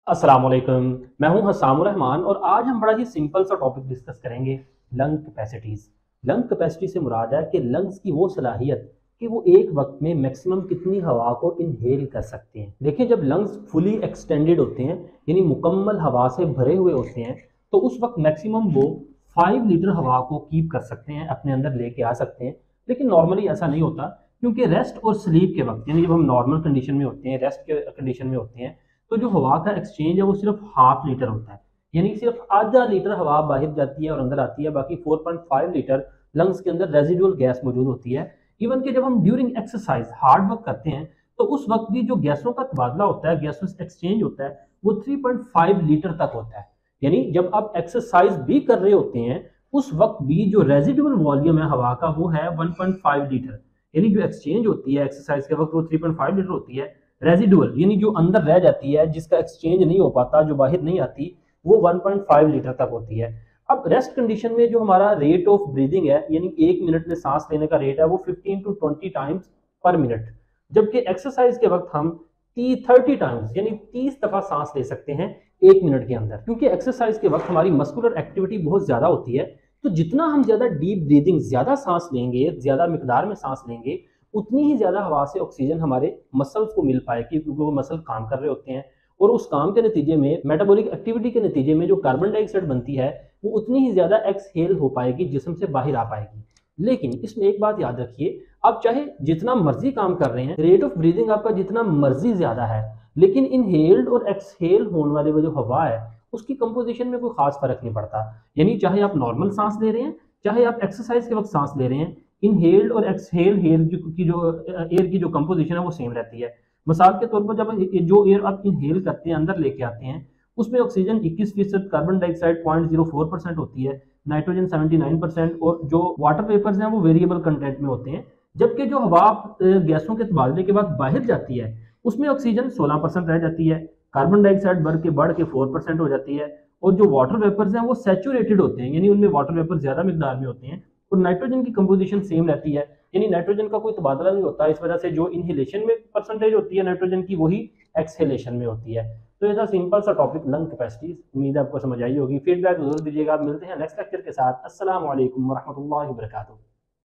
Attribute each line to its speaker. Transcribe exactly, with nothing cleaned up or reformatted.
Speaker 1: अस्सलाम वालेकुम। मैं हूं हसामुर रहमान और आज हम बड़ा ही सिंपल सा टॉपिक डिस्कस करेंगे, लंग कैपेसिटीज। लंग कैपेसिटी से मुराद है कि लंग्स की वो सलाहियत कि वो एक वक्त में मैक्सिमम कितनी हवा को इनहेल कर सकते हैं। देखिए, जब लंग्स फुली एक्सटेंडेड होते हैं यानी मुकम्मल हवा से भरे हुए होते हैं तो उस वक्त मैक्सिमम वो फाइव लीटर हवा को कीप कर सकते हैं, अपने अंदर लेके आ सकते हैं। लेकिन नॉर्मली ऐसा नहीं होता, क्योंकि रेस्ट और स्लीप के वक्त यानी जब हम नॉर्मल कंडीशन में होते हैं, रेस्ट के कंडीशन में होते हैं, तो जो हवा का एक्सचेंज है वो सिर्फ हाफ लीटर होता है, यानी सिर्फ आधा लीटर हवा बाहर जाती है और अंदर आती है। बाकी four point five litre lungs के अंदर रेजिडुअल गैस मौजूद होती है। इवन कि जब हम ड्यूरिंग एक्सरसाइज हार्ड वर्क करते हैं तो उस वक्त भी जो गैसों का तबादला होता है, गैसों एक्सचेंज होता है, वो थ्री पॉइंट फाइव लीटर तक होता है। यानी जब आप एक्सरसाइज भी कर रहे होते हैं उस वक्त भी जो रेजिडुअल वॉल्यूम है हवा का वो है वन पॉइंट फाइव लीटर। यानी जो एक्सचेंज होती है एक्सरसाइज के वक्त वो थ्री पॉइंट फाइव लीटर होती है। रेजिडुअल यानी जो अंदर रह जाती है, जिसका एक्सचेंज नहीं हो पाता, जो बाहर नहीं आती, वो वन पॉइंट फाइव लीटर तक होती है। अब रेस्ट कंडीशन में जो हमारा रेट ऑफ ब्रीदिंग है यानी एक मिनट में सांस लेने का रेट है वो fifteen to twenty times per minute, जबकि एक्सरसाइज के वक्त हम थर्टी टाइम्स यानी तीस दफा सांस ले सकते हैं एक मिनट के अंदर। क्योंकि एक्सरसाइज के वक्त हमारी मस्कुलर एक्टिविटी बहुत ज्यादा होती है, तो जितना हम ज्यादा डीप ब्रीदिंग, ज्यादा सांस लेंगे, ज्यादा मिकदार में सांस लेंगे, उतनी ही ज्यादा हवा से ऑक्सीजन हमारे मसल्स को मिल पाएगी, क्योंकि वो मसल काम कर रहे होते हैं और उस काम के नतीजे में, मेटाबॉलिक एक्टिविटी के नतीजे में जो कार्बन डाइऑक्साइड बनती है वो उतनी ही ज्यादा एक्सहेल हो पाएगी, जिस्म से बाहर आ पाएगी। लेकिन इसमें एक बात याद रखिए, आप चाहे जितना मर्जी काम कर रहे हैं, रेट ऑफ ब्रीदिंग आपका जितना मर्जी ज्यादा है, लेकिन इनहेल्ड और एक्सहेल होने वाले वो जो हवा है उसकी कंपोजिशन में कोई खास फर्क नहीं पड़ता। यानी चाहे आप नॉर्मल सांस ले रहे हैं, चाहे आप एक्सरसाइज के वक्त सांस ले रहे हैं, इनहेल्ड और एक्सहेल हेयर की जो एयर की जो कंपोजिशन है वो सेम रहती है। मिसाल के तौर पर जब जो एयर आप इनहेल करते हैं, अंदर लेके आते हैं, उसमें ऑक्सीजन इक्कीस फीसद, carbon dioxide point zero four percent होती है, नाइट्रोजन सेवेंटी नाइन परसेंट और जो वाटर वेपर्स हैं वो वेरिएबल कंटेंट में होते हैं। जबकि जो हवा गैसों के तबादले के बाद बाहर जाती है उसमें ऑक्सीजन सोलह परसेंट रह जाती है, कार्बन डाइऑक्साइड बढ़ के बढ़ के फोर परसेंट हो जाती है और जो वाटर वेपर्स हैं वो सैचुरेटेड होते हैं, यानी उनमें वाटर वेपर ज्यादा मिकदार में होते हैं और नाइट्रोजन की कंपोजिशन सेम रहती है, यानी नाइट्रोजन का कोई तबादला नहीं होता। इस वजह से जो इनहेलेशन में परसेंटेज होती है नाइट्रोजन की, वही एक्सहेलेशन में होती है। तो ऐसा सिंपल सा टॉपिक लंग कैपेसिटी, उम्मीद है आपको समझ आई होगी। फीडबैक जरूर दीजिएगा। मिलते हैं नेक्स्ट लेक्चर के साथ। अस्सलाम वालेकुम वरहमतुल्लाहि वबरकातुहू।